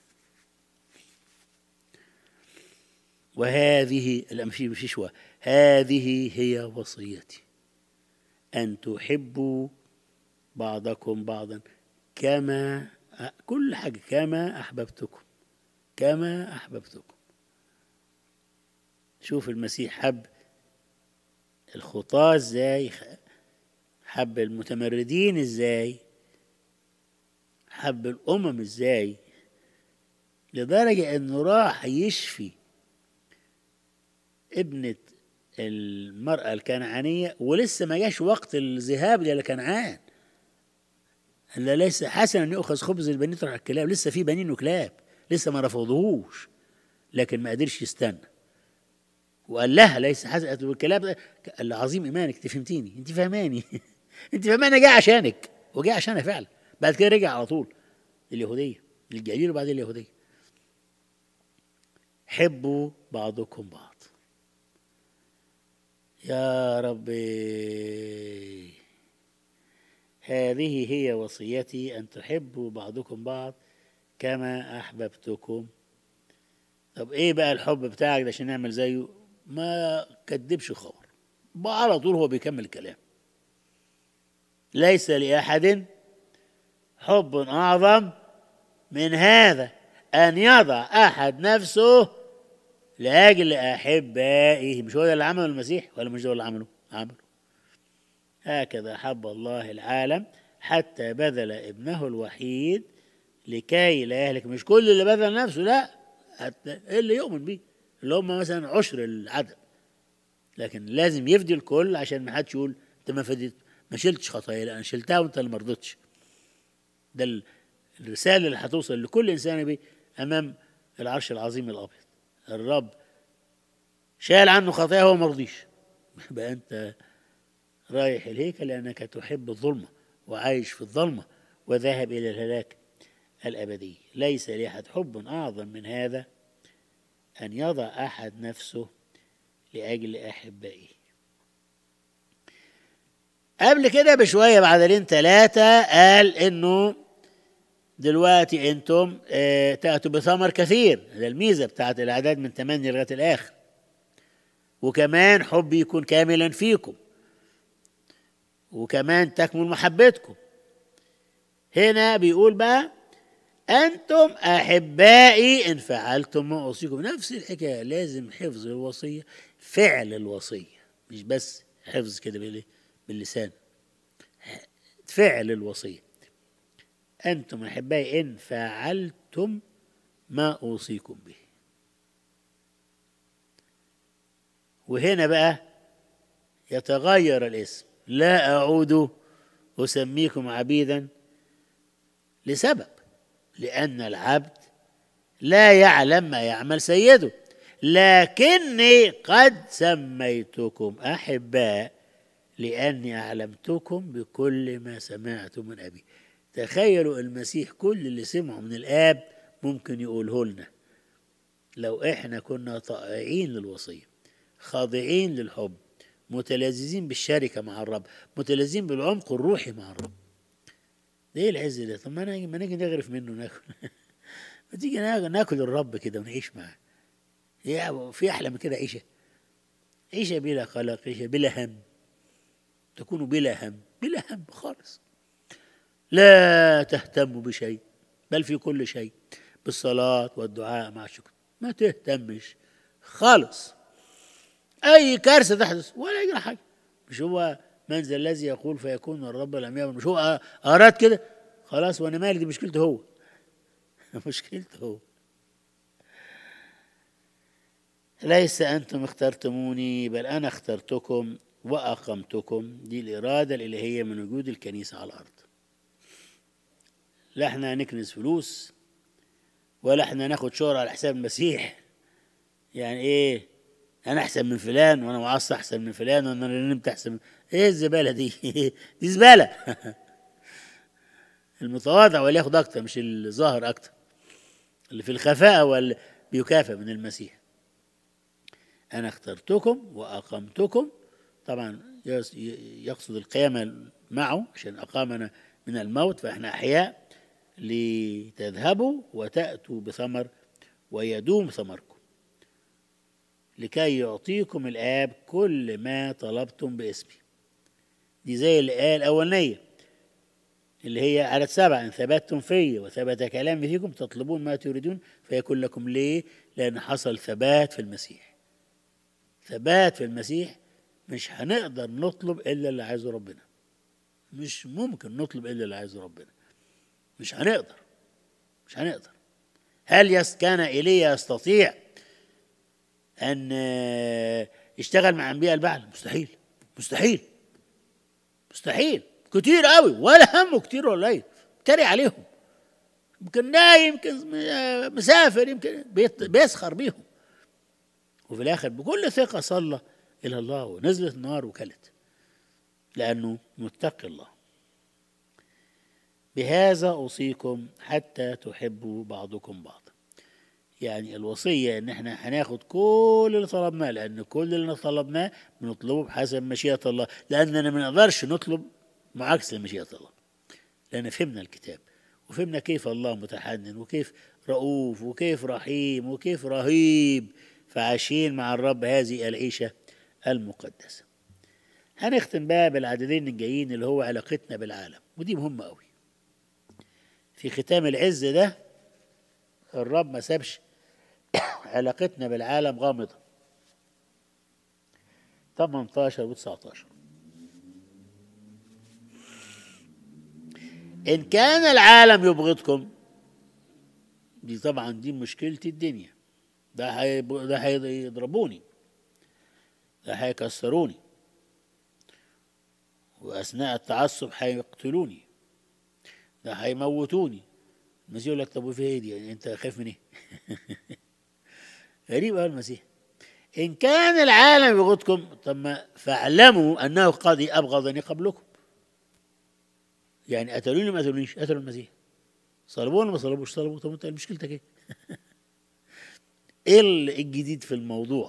وهذه الأمشي بششوة، هذه هي وصيتي، أن تحبوا بعضكم بعضا كما، كل حاجة كما أحببتكم، كما أحببتكم. شوف المسيح حب الخطاة ازاي، حب المتمردين ازاي، حب الأمم ازاي، لدرجة انه راح يشفي ابنة المرأة الكنعانية ولسه ما جاش وقت الذهاب إلى كنعان. إلا ليس حسنا أن يؤخذ خبز البنين يطرح الكلاب، لسه في بنين وكلاب لسه ما رفضوهوش، لكن ما قدرش يستنى وقال لها ليس حسنا الكلاب. العظيم إيمانك، أنت فهمتيني، أنت فهماني أنت فهماني، جاي عشانك وجاي عشانها فعلا. بعد كده رجع على طول اليهودية للجليل وبعدين اليهودية. حبوا بعضكم بعض يا ربي، هذه هي وصيتي، أن تحبوا بعضكم بعض كما أحببتكم. طب إيه بقى الحب بتاعك ده عشان نعمل زيه؟ ما كدبش خبر، بقى على طول هو بيكمل الكلام. ليس لأحد حب أعظم من هذا، أن يضع أحد نفسه لأجل أحبائه. مش هو ده اللي عمله المسيح ولا مش ده اللي عمله؟ عمله. هكذا حب الله العالم حتى بذل ابنه الوحيد لكي لا يهلك. مش كل اللي بذل نفسه، لا، حتى اللي يؤمن بيه، اللي هم مثلا عشر العدد، لكن لازم يفدي الكل عشان ما حدش يقول انت ما فديت، ما شلتش خطايا، لا انا شلتها وانت اللي ما رضيتش. ده الرساله اللي هتوصل لكل انسان بيه امام العرش العظيم الابيض. الرب شال عنه خطاياه وهو ما رضيش، بقى انت رايح الهيكل لأنك تحب الظلمة وعايش في الظلمة وذاهب إلى الهلاك الأبدي. ليس لأحد حب أعظم من هذا، أن يضع أحد نفسه لأجل أحبائه. قبل كده بشوية بعدين ثلاثة قال إنه دلوقتي أنتم اه تأتوا بثمر كثير، ده الميزة بتاعت الأعداد من ثمانية لغاية الآخر. وكمان حب يكون كاملا فيكم، وكمان تكمل محبتكم. هنا بيقول بقى أنتم أحبائي إن فعلتم ما أوصيكم. نفس الحكاية، لازم حفظ الوصية، فعل الوصية، مش بس حفظ كده باللسان، فعل الوصية. أنتم أحبائي إن فعلتم ما أوصيكم به. وهنا بقى يتغير الاسم، لا أعود أسميكم عبيدا، لسبب، لأن العبد لا يعلم ما يعمل سيده، لكني قد سميتكم أحباء لأني أعلمتكم بكل ما سمعت من أبي. تخيلوا المسيح كل اللي سمعه من الآب ممكن يقوله لنا لو إحنا كنا طائعين للوصية، خاضعين للحب، متلذذين بالشركة مع الرب، متلذذين بالعمق الروحي مع الرب. ده ايه العز ده؟ طب ما نيجي ما نيجي نغرف منه ناكل ما تيجي ناكل الرب كده ونعيش معاه. يا في احلى من كده عيشه؟ عيشه بلا قلق، عيشه بلا هم، تكونوا بلا هم، بلا هم خالص، لا تهتموا بشيء بل في كل شيء بالصلاة والدعاء مع الشكر. ما تهتمش خالص أي كارثة تحدث ولا يجرى حاجة. مش هو من ذا الذي يقول فيكون الرب لم يكن؟ مش هو أراد كده؟ خلاص وأنا مالي، دي مشكلته هو مشكلته هو. ليس أنتم اخترتموني بل أنا اخترتكم وأقمتكم. دي الإرادة الإلهية من وجود الكنيسة على الأرض. لا احنا نكنز فلوس ولا احنا ناخد شهرة على حساب المسيح. يعني ايه انا احسن من فلان وانا معصى احسن من فلان وانا نمت احسن من... ايه الزبالة دي؟ دي زبالة. المتواضع واللي ياخد اكتر مش الظاهر اكتر، اللي في الخفاء واللي بيكافئ من المسيح. انا اخترتكم واقمتكم، طبعا يقصد القيامة معه عشان اقامنا من الموت، فاحنا احياء لتذهبوا وتأتوا بثمر ويدوم ثمركم، لكي يعطيكم الآب كل ما طلبتم باسمي. دي زي الآية الأولانية اللي هي عدد سبعة، إن ثبتتم في وثبت كلامي فيكم تطلبون ما تريدون فيكون لكم. ليه؟ لأن حصل ثبات في المسيح. ثبات في المسيح، مش هنقدر نطلب إلا اللي عايزه ربنا، مش ممكن نطلب إلا اللي عايزه ربنا، مش هنقدر مش هنقدر. هل يس كان إيليا يستطيع أن يشتغل مع أنبياء البعل؟ مستحيل مستحيل مستحيل. كتير قوي ولا همه كتير ولا ايه، تري عليهم، يمكن نايم يمكن مسافر يمكن بيسخر بيهم، وفي الآخر بكل ثقة صلى إلى الله ونزلت النار وكلت، لأنه متقي الله. بهذا أوصيكم حتى تحبوا بعضكم بعضا. يعني الوصية إن إحنا هناخد كل اللي طلبناه، لأن كل اللي طلبناه بنطلبه بحسب مشيئة الله، لأننا ما نقدرش نطلب معاكس لمشيئة الله، لأن فهمنا الكتاب وفهمنا كيف الله متحنن وكيف رؤوف وكيف رحيم وكيف رهيب، فعايشين مع الرب هذه العيشة المقدسة. هنختم بقى بالعددين الجايين اللي هو علاقتنا بالعالم، ودي مهمة قوي. في ختام العز ده الرب ما سابش علاقتنا بالعالم غامضة. ثمانية عشر و تسعة عشر، إن كان العالم يبغضكم، دي طبعا دي مشكلة الدنيا، ده حي... ده هيضربوني، ده هيكسروني، وأثناء التعصب هيقتلوني، ده هيموتوني. المسيح يقول لك طب وفي ايه دي؟ يعني انت خايف من ايه؟ غريب قوي المسيح. ان كان العالم يبغضكم، طب ما فاعلموا انه قد ابغضني قبلكم. يعني قتلوني ما قتلونيش، قتلوا المسيح. صلبوه ولا ما صلبوش؟ صلبوه. طب انت مشكلتك ايه؟ ايه الجديد في الموضوع؟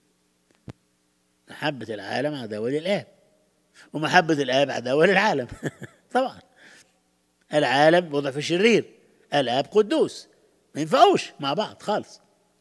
محبة العالم عداوة للآب، ومحبة الآب عداوة للعالم. طبعا العالم وضع في شرير، الآب قدوس، ما ينفعوش مع بعض خالص.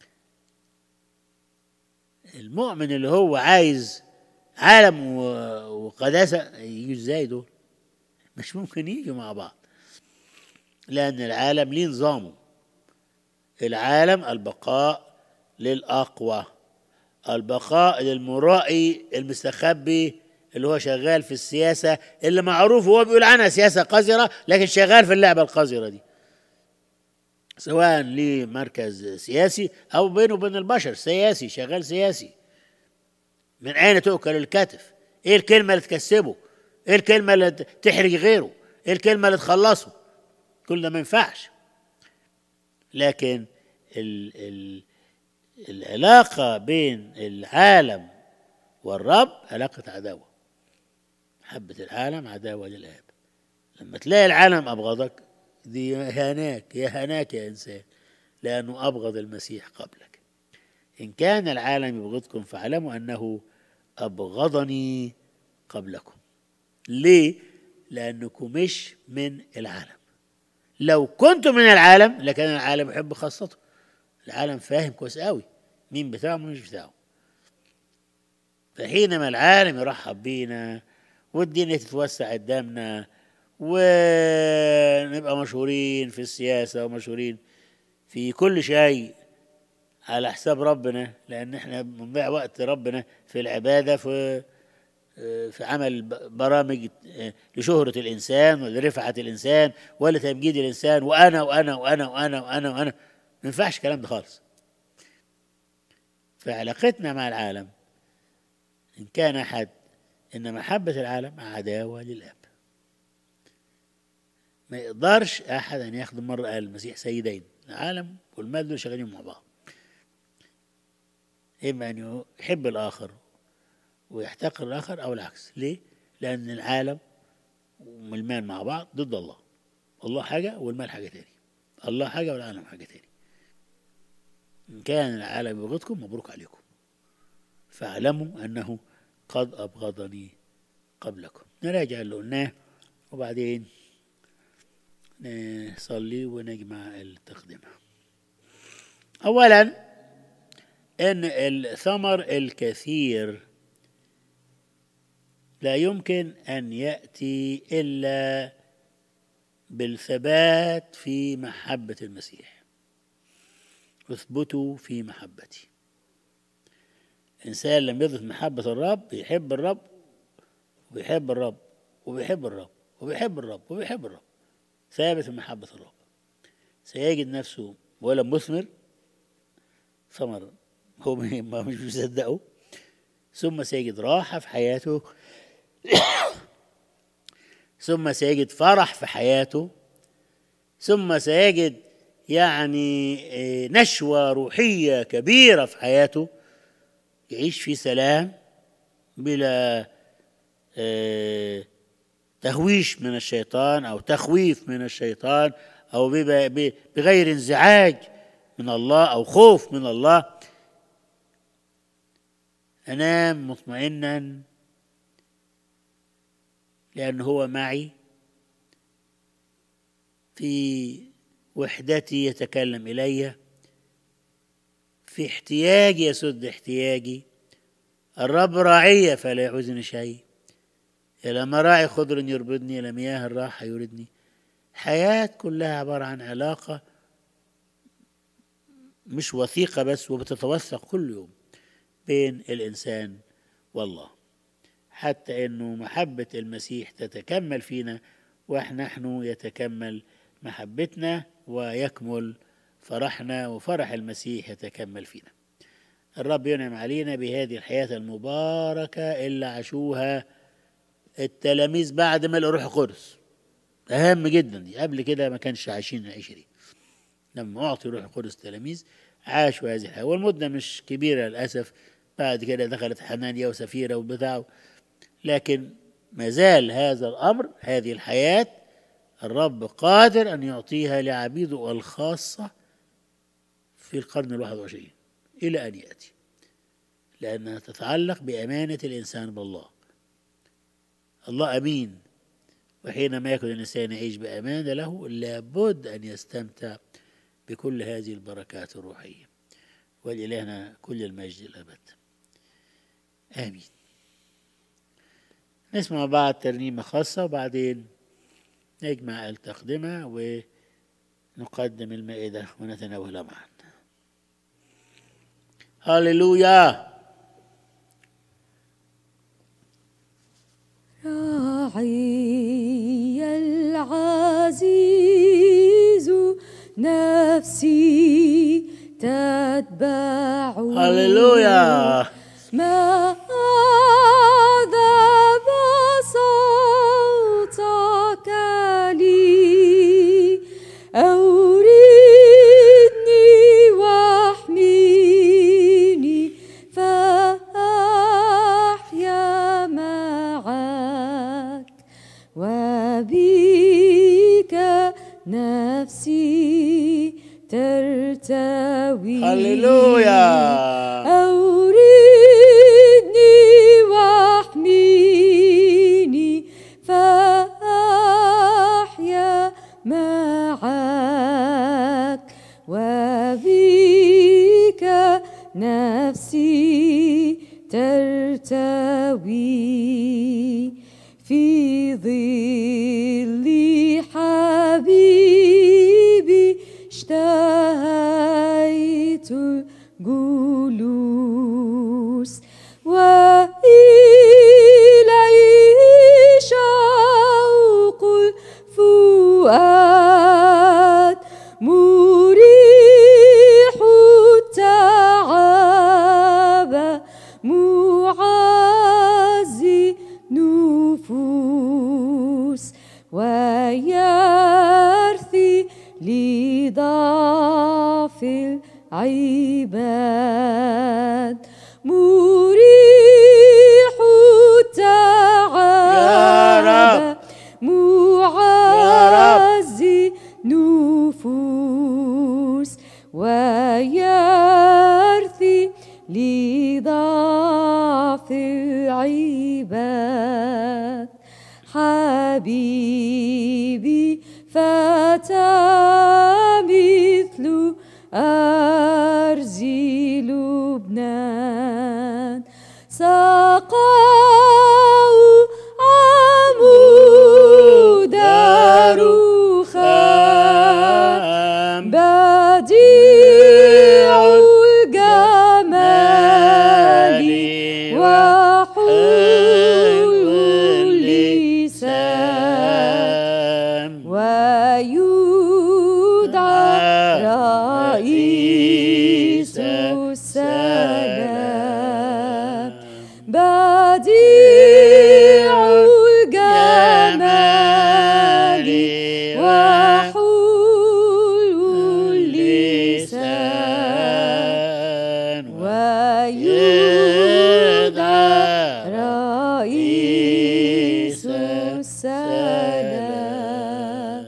المؤمن اللي هو عايز عالم وقداسة يجوا ازاي دول؟ مش ممكن يجوا مع بعض، لأن العالم ليه نظامه. العالم البقاء للأقوى، البقاء للمرائي المستخبي اللي هو شغال في السياسة اللي معروف هو بيقول عنها سياسة قذرة، لكن شغال في اللعبة القذرة دي، سواء ليه مركز سياسي أو بينه وبين البشر سياسي، شغال سياسي. من أين تؤكل الكتف؟ إيه الكلمة اللي تكسبه؟ إيه الكلمة اللي تحرج غيره؟ إيه الكلمة اللي تخلصه؟ كل ده ما ينفعش. لكن ال ال العلاقة بين العالم والرب علاقة عداوة. محبة العالم عداوة للآب. لما تلاقي العالم أبغضك، دي هناك يا هناك يا إنسان، لأنه أبغض المسيح قبلك. إن كان العالم يبغضكم فاعلموا أنه أبغضني قبلكم. ليه؟ لأنكم مش من العالم. لو كنتم من العالم لكان العالم يحب خاصته. العالم فاهم كويس قوي مين بتاعه ومين مش بتاعه. فحينما العالم يرحب بينا والدنيا تتوسع قدامنا ونبقى مشهورين في السياسة ومشهورين في كل شيء على حساب ربنا، لأن احنا بنضيع وقت ربنا في العبادة، في في عمل برامج لشهرة الإنسان ولرفعة الإنسان ولتمجيد الإنسان، وأنا وأنا وأنا وأنا وأنا وأنا ما ينفعش الكلام ده خالص. فعلاقتنا مع العالم إن كان أحد إن محبة العالم عداوة للآب. ما يقدرش أحد أن يخدم مرة قال المسيح سيدين، العالم والمال دول شغالين مع بعض. إما أن يحب الآخر ويحتقر الآخر أو العكس. ليه؟ لأن العالم والمال مع بعض ضد الله. الله حاجة والمال حاجة تاني، الله حاجة والعالم حاجة تاني. إن كان العالم يبغضكم مبروك عليكم، فاعلموا أنه قد أبغضني قبلكم. نراجع اللي قلناه وبعدين نصلي ونجمع التقدمة. أولا أن الثمر الكثير لا يمكن أن يأتي إلا بالثبات في محبة المسيح. اثبتوا في محبتي. إنسان لم يثبت محبة الرب بيحب الرب وبيحب الرب وبيحب الرب وبيحب الرب وبيحب الرب، ثابت في محبة الرب، سيجد نفسه ولا مثمر ثمر هو ما مش مصدقه، ثم سيجد راحة في حياته ثم سيجد فرح في حياته، ثم سيجد يعني نشوة روحية كبيرة في حياته، يعيش في سلام بلا تهويش من الشيطان أو تخويف من الشيطان أو بغير انزعاج من الله أو خوف من الله. أنام مطمئنا لأنه هو معي، في وحدتي يتكلم إلي، في احتياجي يسد احتياجي. الرب راعي فلا يعوزني شيء، إلى مراعي خضر يربدني، إلى مياه الراحة يوردني. حياة كلها عبارة عن علاقة مش وثيقة بس، وبتتوثق كل يوم بين الإنسان والله، حتى إنه محبة المسيح تتكمل فينا ونحن يتكمل محبتنا ويكمل فرحنا، وفرح المسيح يتكمل فينا. الرب ينعم علينا بهذه الحياة المباركة اللي عاشوها التلاميذ بعد ما الروح القدس. أهم جدا دي، قبل كده ما كانش عايشين العيشة دي. لما أعطي روح القدس التلاميذ عاشوا هذه الحياة، والمدة مش كبيرة للأسف. بعد كده دخلت حنانيا وسفيرة وبتاع، لكن ما زال هذا الأمر، هذه الحياة الرب قادر أن يعطيها لعبيده الخاصة في القرن الواحد وعشرين إلى أن يأتي، لأنها تتعلق بأمانة الإنسان بالله. الله أمين، وحينما يكون الإنسان يعيش بأمانة له لابد أن يستمتع بكل هذه البركات الروحية. ولإلهنا كل المجد الأبد، آمين. نسمع بعض ترنيمة خاصة وبعدين نجمع التقدمة ونقدم المائدة ونتناولها معا. هاليلويا. راعي العزيز نفسي تتبع. هاليلويا. ما أعذب صوتك لي، أوردني واحميني فأحيا معك، وبك نفسي ترتوي. هاليلويا. واحميني فأحيا معك، وبك نفسي ترتوي. في ظل حبيبي اشتهيت الجلوس، وإليه شوق الفؤاد، مريح التعب، معزي نفوس، ويا عباد مريح التعب معزي نفوس ويرثي لضعف العباد حبيبي فتى مثل أرز لبنان سقاه عمود رخام بديع الجمال وحلو اللسان ويدعى رئيس السلام بديع الجمال وحلو اللسان ويدعى رئيس السلام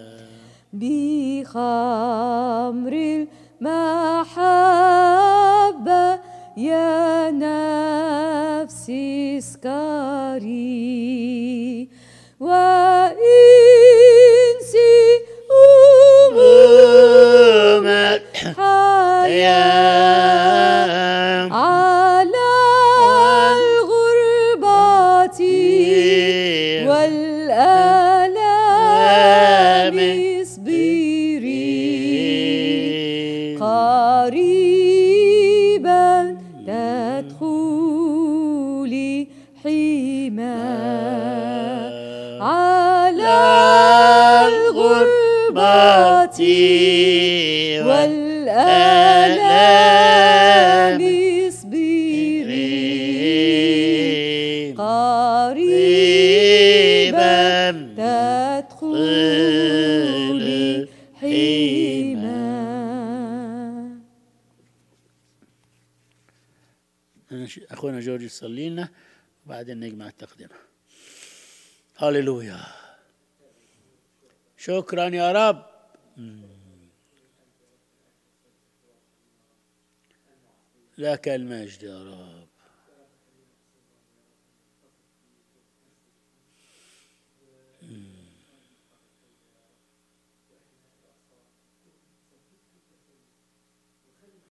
بخمر المحبة يا نفسي اسكري وانسي هموم الحياة على الغربة والآلام اصبري قريبا تدخلي حماه على الغربة والآلام اصبري قريبا تدخلي حماه. أخونا جورج يصلي لنا وبعدين نجمع التقدمة. هللويا. شكرا يا رب. لك المجد يا رب.